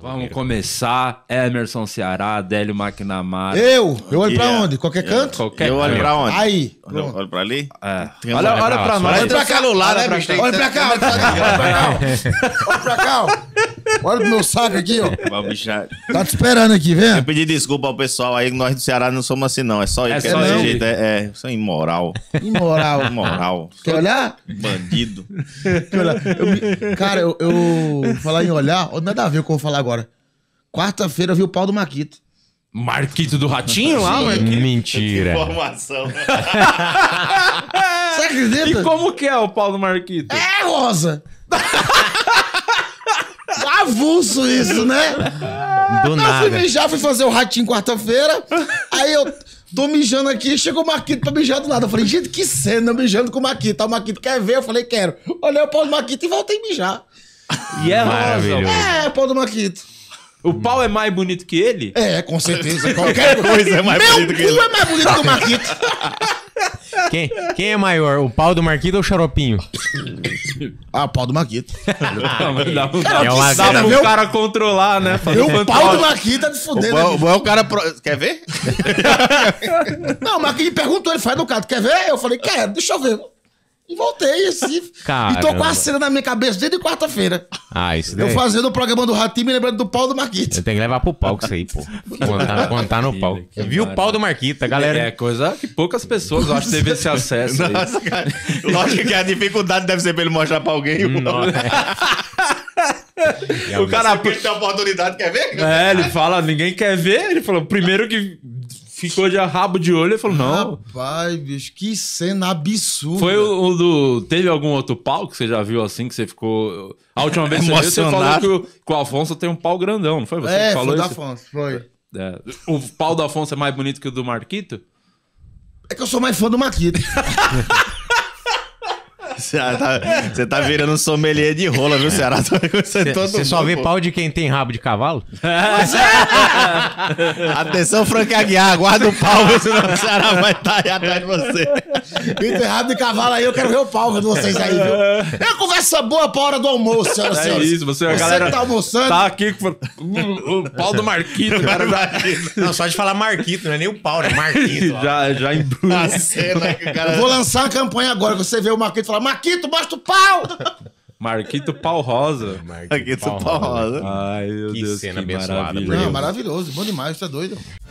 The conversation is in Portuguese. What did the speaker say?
Vamos começar. Emerson Ceará, Délio McNamara. Eu olho pra onde? Qualquer canto? Qualquer Eu olho pra onde? Aí. Olha pra ali? É. Olha Pra nós. Olha pra celular, né, bicho? Olha pra cá, olha pra cá. Olha pra cá, ó. Olha pro meu saco aqui, ó. O bicho já... Tá te esperando aqui, vem. Eu pedi desculpa ao pessoal aí, que nós do Ceará não somos assim, não. É só ele que é só desse ele. jeito. Isso é imoral. Imoral. Imoral. Quer olhar? Bandido. Quer olhar? Cara, eu falar em olhar, nada a ver com o que eu vou falar agora. Quarta-feira eu vi o pau do Maquito. Marquito do Ratinho lá, Marquito? Mentira. Informação. Você acredita? E como que é o pau do Marquito? É, Rosa! Avulso isso, né? Do Eu fui nada. mijar, fui fazer o ratinho quarta-feira. Aí eu tô mijando aqui, chegou o Maquito pra mijar do lado. Eu falei, gente, que cena, eu mijando com o Maquito. Aí o Maquito quer ver? Eu falei, quero. Olhei o pau do Maquito e voltei a mijar. E é rosa. Maravilhoso. É, pau do Maquito. O pau é mais bonito que ele? É, com certeza. Qualquer coisa é mais bonito que Meu ele. cu é mais bonito que o Maquito. Quem é maior, o pau do Marquito ou o xaropinho? Ah, o pau do Maquito. Dá É uma dá grana. pro cara controlar, né? Fazer Meu um pau do fantoche. Maquito é de fuder, né? O bom é o cara... Quer ver? Não, o Maquito me perguntou, ele foi educado, quer ver? Eu falei, quero, deixa eu ver. E voltei, assim. E tô Caramba. com a cena na minha cabeça desde quarta-feira. Ah, isso Eu daí. fazendo o programa do Ratinho me lembrando do pau do Maquito. Eu tenho que levar pro palco isso aí, pô. Contar no palco. Que Viu o pau do Marquito, a galera. É coisa que poucas pessoas, eu acho, teve esse acesso aí. Nossa, cara. Lógico que a dificuldade deve ser pra ele mostrar pra alguém. O cara... Ele tem a oportunidade, quer ver? É, ele fala, ninguém quer ver. Ele falou, primeiro que ficou de rabo de olho, ele falou, não. Rapaz, bicho, que cena absurda. Foi o do... Teve algum outro pau que você já viu assim, que você ficou... A última vez que você viu, você falou Emocionado. que o Afonso tem um pau grandão, não foi você que É, falou foi do isso? Afonso, foi. É. O pau do Afonso é mais bonito que o do Marquito? É que eu sou mais fã do Maquito. Você tá virando um sommelier de rola, viu, Ceará? Você só vê pau de quem tem rabo de cavalo? Atenção, Frank Aguiar, guarda o pau, senão o Ceará vai estar aí atrás de você. Enterrado de cavalo aí, eu quero ver o pau de vocês aí, viu? É uma conversa boa pra hora do almoço, senhoras e É senhores. isso, a galera que tá almoçando. tá aqui com o pau do Marquito, cara, Não, só de falar Marquito, não é nem o pau, né? Marquito. ó. já embrulha. A cena que o cara... Eu vou lançar a campanha agora, que você vê o Maquito e falar, Maquito, mostra o pau! Marquito pau rosa. Aqui, pau rosa. Ai, meu Que Deus, cena que abençoada, maravilha. por Deus. Não, maravilhoso, bom demais, tá doido.